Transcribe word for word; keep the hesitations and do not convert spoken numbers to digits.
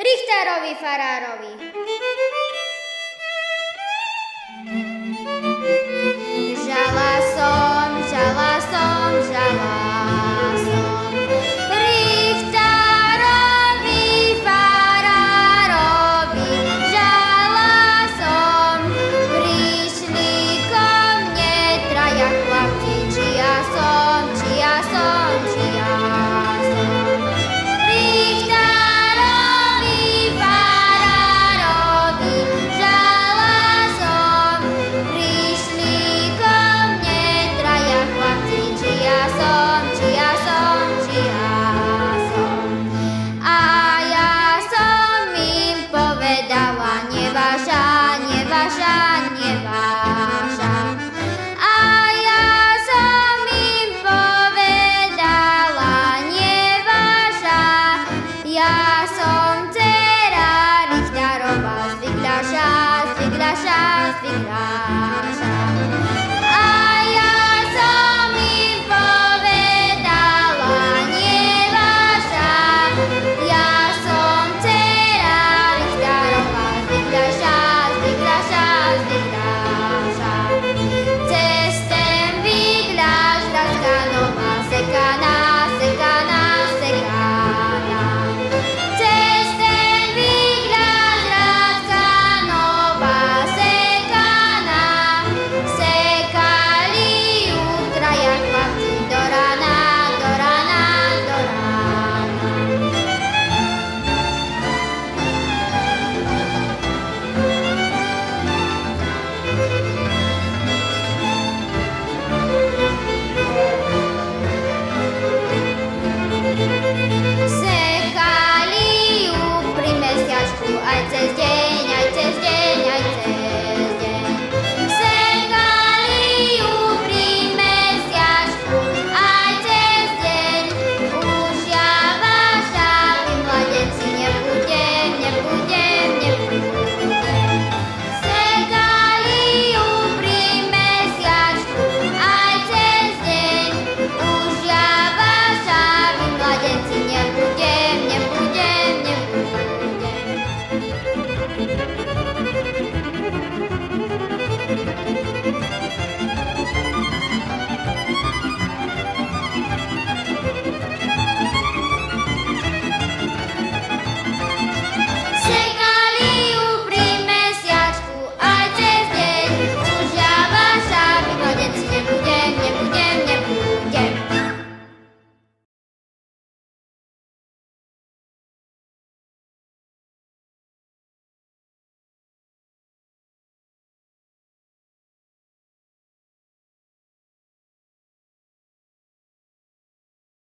Richterovi farárovi. Žala som, žala som, žala som Richterovi farárovi. Žala som, prišli ko mne traja chlapci, či ja som, či ja som, či ja som. Richterovi farárovi. Žala som, prišli ko mne traja chlapci, či ja som, či ja som, či ja som. A ja som im povedala, neváža, neváža, neváža. A ja som im povedala, neváža, ja som